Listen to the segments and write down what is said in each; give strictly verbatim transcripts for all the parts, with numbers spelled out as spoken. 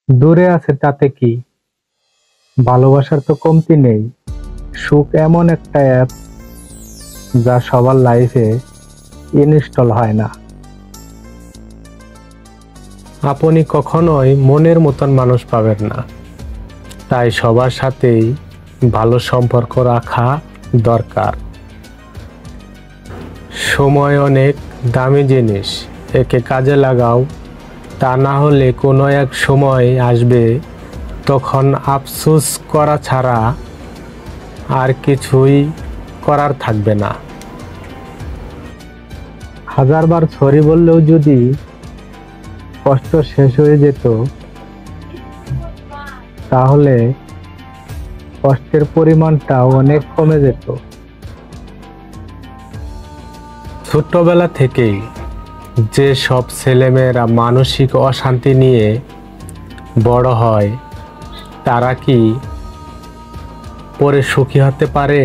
দূরে আছে তাতে কি, ভালোবাসার তো কমতি নেই। সুখ এমন একটা অ্যাপ যা সবার লাইফে ইনস্টল হয় না। আপনি কখনোই মনের মতন মানুষ পাবেন না, তাই সবার সাথেই ভালো সম্পর্ক রাখা দরকার। সময় অনেক দামি জিনিস, একে কাজে লাগাও, তা না হলে কোনো এক সময় আসবে তখন আফসোস করা ছাড়া আর কিছুই করার থাকবে না। হাজারবার সরি বললেও যদি কষ্ট শেষ হয়ে যেত, তাহলে কষ্টের পরিমাণটা অনেক কমে যেত। ছোট্টবেলা থেকেই যে সব ছেলেমেয়েরা মানসিক অশান্তি নিয়ে বড় হয়, তারা কি পরে সুখী হতে পারে?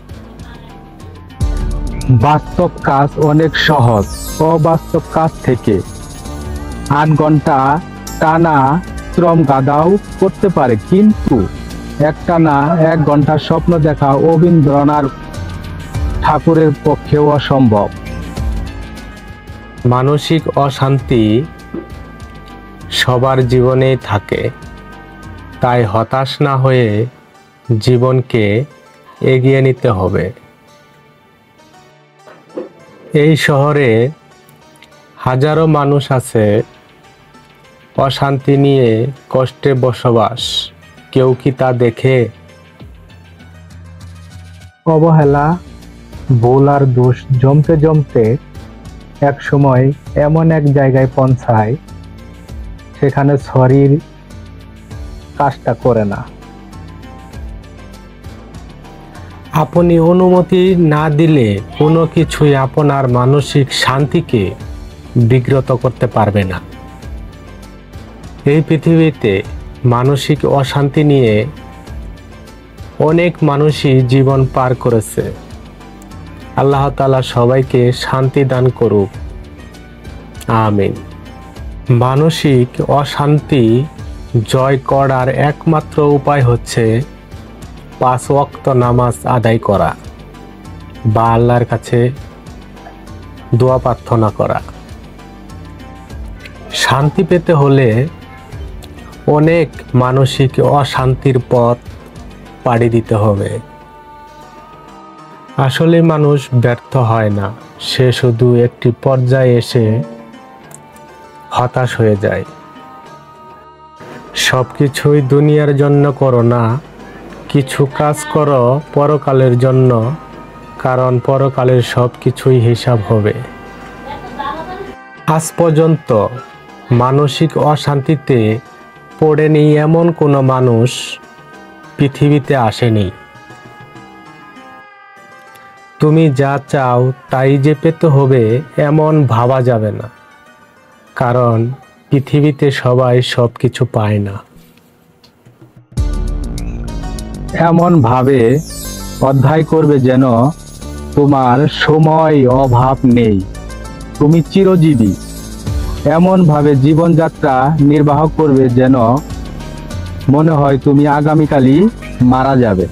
বাস্তব কাজ অনেক সহজ অবাস্তব কাজ থেকে। আট ঘন্টা টানা শ্রম গাদাও করতে পারে, কিন্তু একটানা এক ঘন্টা স্বপ্ন দেখা রবীন্দ্রনাথ ঠাকুরের পক্ষেও অসম্ভব। মানসিক অশান্তি সবার জীবনেই থাকে, তাই হতাশ না হয়ে জীবনকে এগিয়ে নিতে হবে। এই শহরে হাজারো মানুষ আছে অশান্তি নিয়ে কষ্টে বসবাস, কেউ কি তা দেখে? অবহেলা, ভুল আর দোষ জমতে জমতে এক সময় এমন এক জায়গায় পৌঁছায়, সেখানে সরির কাজটা করে না। আপনি অনুমতি না দিলে কোনো কিছুই আপনার মানসিক শান্তিকে বিঘ্নত করতে পারবে না। এই পৃথিবীতে মানসিক অশান্তি নিয়ে অনেক মানুষই জীবন পার করেছে। আল্লাহ তাআলা সবাইকে শান্তি দান করুক, আমিন। মানসিক অশান্তি জয় করার একমাত্র উপায় হচ্ছে পাঁচ ওয়াক্ত নামাজ আদায় করা বা আল্লাহর কাছে দোয়া প্রার্থনা করা। শান্তি পেতে হলে অনেক মানসিক অশান্তির পথ পাড়ি দিতে হবে। আসলে মানুষ ব্যর্থ হয় না, সে শুধু একটি পর্যায়ে এসে হতাশ হয়ে যায়। সবকিছুই দুনিয়ার জন্য করো না, কিছু কাজ করো পরকালের জন্য, কারণ পরকালের সব কিছুই হিসাব হবে। আজ পর্যন্ত মানসিক অশান্তিতে পড়েনি এমন কোনো মানুষ পৃথিবীতে আসেনি। তুমি যা চাও তাই যে পেতে হবে এমন ভাবা যাবে না, কারণ পৃথিবীতে সবাই সব কিছু পায় না। এমন ভাবে অধ্যায় করবে যেন তোমার সময় অভাব নেই, তুমি চিরজীবী। এমন ভাবে জীবনযাত্রা নির্বাহ করবে যেন মনে হয় তুমি আগামীকালই মারা যাবে।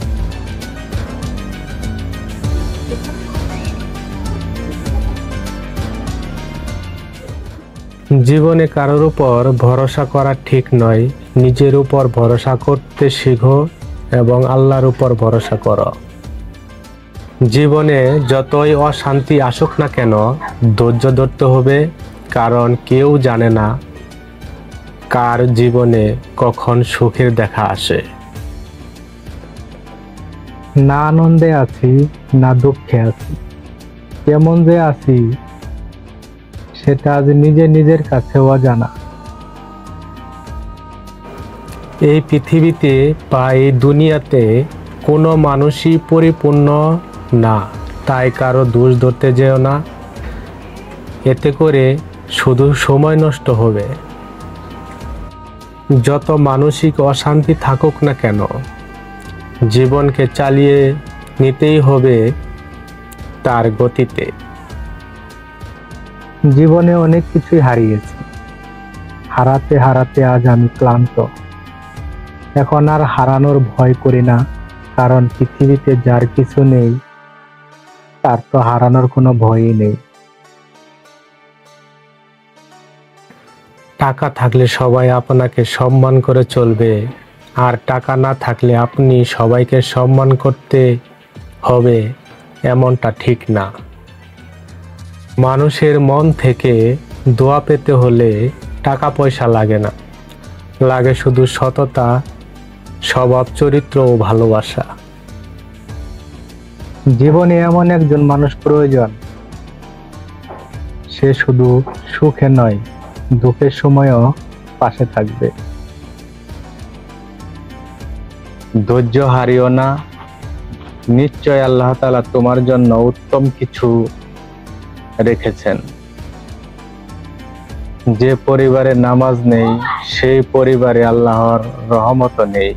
জীবনে কারোর উপর ভরসা করা ঠিক নয়, নিজের উপর ভরসা করতে শিখো এবং আল্লাহর উপর ভরসা করো। জীবনে যতই অশান্তি আসুক না কেন, ধৈর্য ধরতে হবে, কারণ কেউ জানে না কার জীবনে কখন সুখের দেখা আসে। না আনন্দে আছি না দুঃখে আছি, কেমন যে আছি সেটা আজ নিজে নিজের কাছেও অজানা। এই পৃথিবীতে বা এই দুনিয়াতে কোনো মানুষই পরিপূর্ণ না, তাই কারো দোষ ধরতে যেও না, এতে করে শুধু সময় নষ্ট হবে। যত মানসিক অশান্তি থাকুক না কেন, জীবনকে চালিয়ে নিতেই হবে তার গতিতে। জীবনে অনেক কিছুই হারিয়েছি, হারাতে হারাতে আজ আমি ক্লান্ত। এখন আর হারানোর ভয় করি না, কারণ পৃথিবীতে যার কিছু নেই তার তো হারানোর কোনো ভয়ই নেই। টাকা থাকলে সবাই আপনাকে সম্মান করে চলবে, আর টাকা না থাকলে আপনি সবাইকে সম্মান করতে হবে, এমনটা ঠিক না। মানুষের মন থেকে দোয়া পেতে হলে টাকা পয়সা লাগে না, লাগে শুধু সততা, স্বভাব চরিত্র ও ভালোবাসা। জীবনে এমন একজন মানুষ প্রয়োজন, সে শুধু সুখে নয়, দুঃখের সময়ও পাশে থাকবে। ধৈর্য হারিও না, নিশ্চয় আল্লাহ তাআলা তোমার জন্য উত্তম কিছু রেখেছেন। যে পরিবারে নামাজ নেই সেই পরিবারে আল্লাহর রহমত নেই।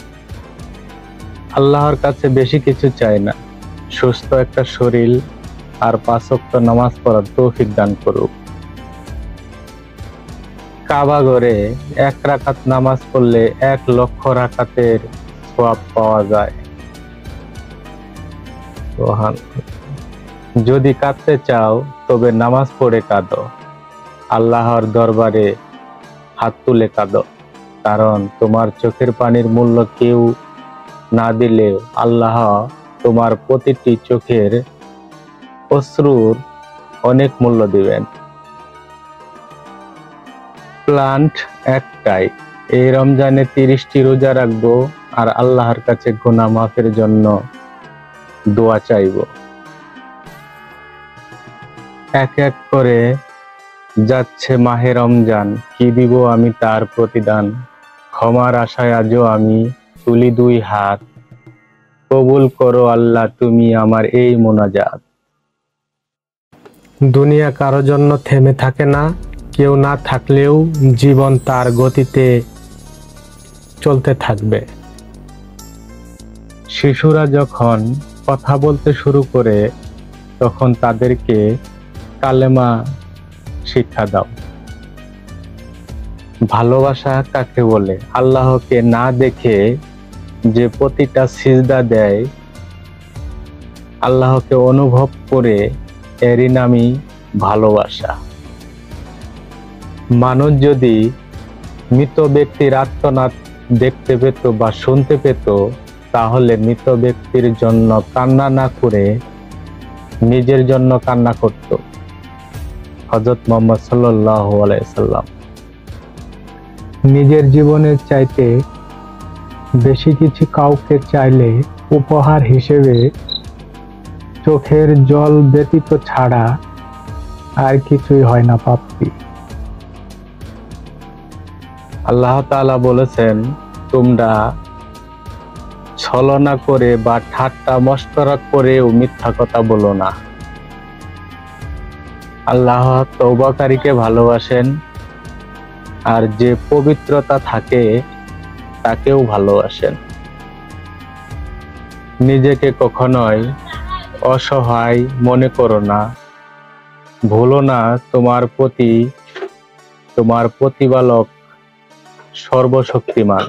আল্লাহর কাছে বেশি কিছু চাই না, সুস্থ একটা শরীর আর পাঁচ ওয়াক্ত নামাজ পড়ার তৌফিক দান করুক। কাবা ঘরে এক রাকাত নামাজ পড়লে এক লক্ষ রাকাতের সওয়াব পাওয়া যায়। যদি কাঁদতে চাও তবে নামাজ পড়ে কাঁদো, আল্লাহর দরবারে হাত তুলে কাঁদো, কারণ তোমার চোখের পানির মূল্য কেউ না দিলেও আল্লাহ তোমার প্রতিটি চোখের অশ্রুর অনেক মূল্য দিবেন। প্ল্যান্ট একটাই, এই রমজানে তিরিশটি রোজা রাখবো আর আল্লাহর কাছে গুনাহ মাফের জন্য দোয়া চাইব। এক এক করে যাচ্ছে মাহে রমজান, কি দিব আমি তার প্রতিদান। ক্ষমার আশায় আজও আমি তুলি দুই হাত, কবুল করো আল্লাহ তুমি আমার এই মোনাজাত। দুনিয়া কারো জন্য থেমে থাকে না, কেউ না থাকলেও জীবন তার গতিতে চলতে থাকবে। শিশুরা যখন কথা বলতে শুরু করে তখন তাদেরকে কালেমা শিক্ষা দাও। ভালোবাসা কাকে বলে? আল্লাহকে না দেখে যে প্রতিটা সিজদা দেয়, আল্লাহকে অনুভব করে, এরই নামই ভালোবাসা। মানুষ যদি মৃত ব্যক্তির আর্তনাদ দেখতে পেত বা শুনতে পেত, তাহলে মৃত ব্যক্তির জন্য কান্না না করে নিজের জন্য কান্না করত। হযরত মুহাম্মদ সাল্লাল্লাহু আলাইহি সাল্লাম নিজের জীবনের চাইতে বেশি কিছু কাউকে চাইলে উপহার হিসেবে চোখের জল ব্যতীত ছাড়া আর কিছুই হয় না প্রাপ্তি। আল্লাহ তাআলা বলেছেন, তোমরা ছলনা করে বা ঠাট্টা মশকরা করেও মিথ্যা কথা বলো না। আল্লাহ তওবাকারীকে ভালোবাসেন, আর যে পবিত্রতা থাকে তাকেও ভালোবাসেন। নিজেকে কখনোই অসহায় মনে করো না, ভুলো না তোমার প্রতি তোমার প্রতিপালক সর্বশক্তিমান।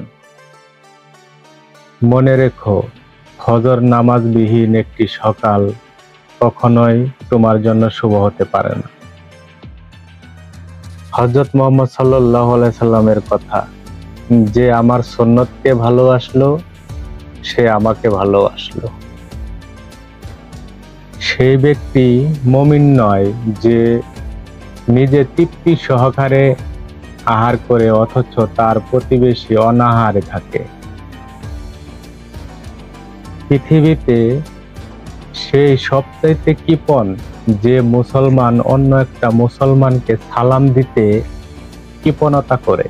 মনে রেখো, ফজর নামাজবিহীন একটি সকাল কখনোই তোমার জন্য শুভ হতে পারে না। হযরত মুহাম্মদ সাল্লাল্লাহু আলাইহি সাল্লামের কথা, যে আমার সুন্নতকে ভালোবাসলো সে আমাকে ভালোবাসলো। সেই ব্যক্তি মুমিন নয় যে নিজে তৃপ্তি সহকারে আহার করে অথচ তার প্রতিবেশী অনাহারে থাকে। পৃথিবীতে সেই সবচাইতে কৃপণ যে মুসলমান অন্য একটা মুসলমানকে সালাম দিতে কৃপণতা করে।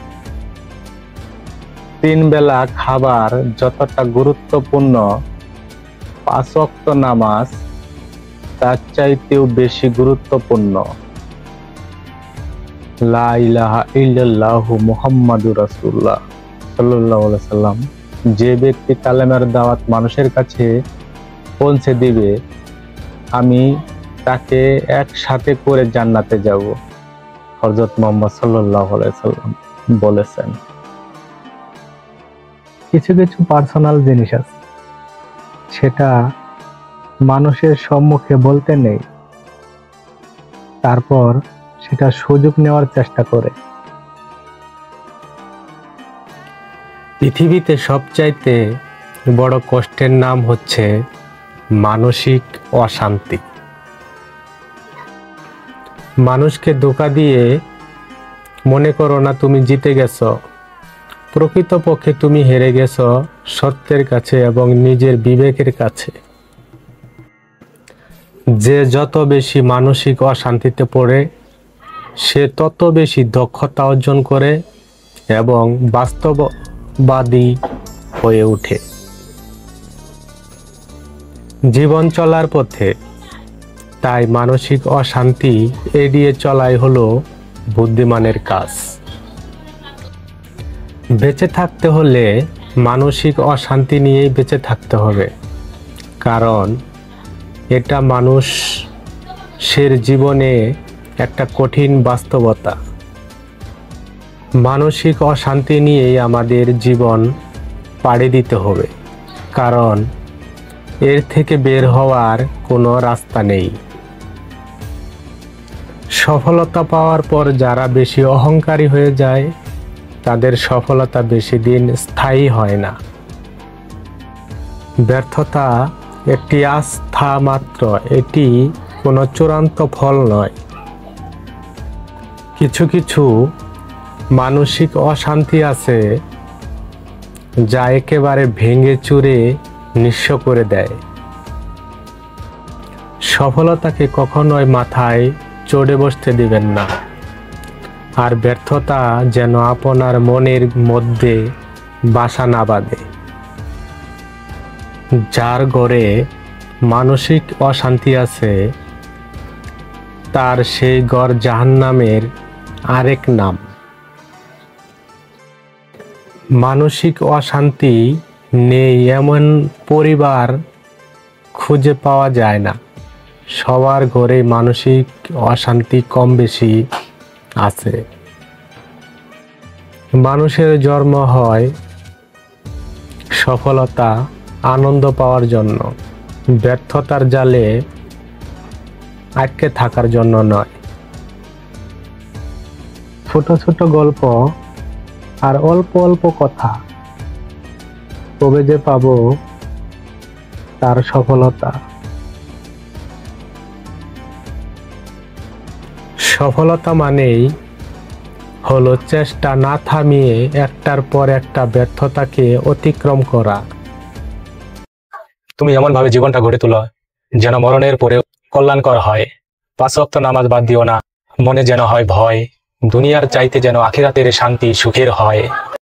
তিন বেলা খাবার যতটা গুরুত্বপূর্ণ, পাঁচ ওয়াক্ত নামাজ তার চাইতেও বেশি গুরুত্বপূর্ণ। লা ইলাহা ইল্লাল্লাহু মুহাম্মাদুর রাসূলুল্লাহ সাল্লাল্লাহু আলাইহি সাল্লাম, যে ব্যক্তি কালেমার দাওয়াত মানুষের কাছে পৌঁছে দিবে, আমি তাকে একসাথে করে জান্নাতে যাব। হযরত মুহাম্মদ সাল্লাল্লাহু আলাইহি সাল্লাম বলেছেন। কিছু কিছু পার্সোনাল জিনিস আছে, সেটা মানুষের সম্মুখে বলতে নেই, তারপর সেটা সুযোগ নেওয়ার চেষ্টা করে। পৃথিবীতে সবচাইতে বড় কষ্টের নাম হচ্ছে মানসিক অশান্তি। মানুষকে ধোঁকা দিয়ে মনে করো না তুমি জিতে গেছো, প্রকৃতপক্ষে তুমি হেরে গেছো সত্যের কাছে এবং নিজের বিবেকের কাছে। যে যত বেশি মানসিক অশান্তিতে পড়ে সে তত বেশি দক্ষতা অর্জন করে এবং বাস্তববাদী হয়ে ওঠে। জীবন চলার পথে তাই মানসিক অশান্তি এড়িয়ে চলাই হলো বুদ্ধিমানের কাজ। বেঁচে থাকতে হলে মানসিক অশান্তি নিয়েই বেঁচে থাকতে হবে, কারণ এটা মানুষের জীবনে একটা কঠিন বাস্তবতা। মানসিক অশান্তি নিয়েই আমাদের জীবন পাড়ি দিতে হবে, কারণ এর থেকে বের হওয়ার কোনো রাস্তা নেই। সফলতা পাওয়ার পর যারা বেশি অহংকারী হয়ে যায় তাদের সফলতা বেশি দিন স্থায়ী হয় না। ব্যর্থতা একটি আস্থা মাত্র, এটি কোনো চূড়ান্ত ফল নয়। কিছু কিছু মানসিক অশান্তি আছে যা একেবারে ভেঙে চুরে নিঃস্ব করে দেয়। সফলতাকে কখনোই মাথায় চড়ে বসতে দিবেন না, আর ব্যর্থতা যেন আপনার মনের মধ্যে বাসা না বাঁধে। যার ঘরে মানসিক অশান্তি আছে তার সেই ঘর জাহান্নামের আরেক নাম। মানসিক অশান্তি নেই এমন পরিবার খুঁজে পাওয়া যায় না। সবার ঘরে মানসিক অশান্তি কম বেশি আছে। মানুষের জন্ম হয় সফলতা আনন্দ পাওয়ার জন্য, ব্যর্থতার জালে আটকে থাকার জন্য নয়। ছোট ছোট গল্প আর অল্প অল্প কথা, তবে যে পাবো তার সফলতা। সফলতা মানেই হলো চেষ্টা না থামিয়ে একটার পর একটা ব্যর্থতাকে অতিক্রম করা। তুমি এমন ভাবে জীবনটা গড়ে তোলো যেন মরণের পরে কল্যাণকর হয়। পাঁচ ওয়াক্ত নামাজ বাদ দিও না, মনে যেন হয় ভয়, দুনিয়ার চাইতে যেন আখিরাতের শান্তি সুখের হয়।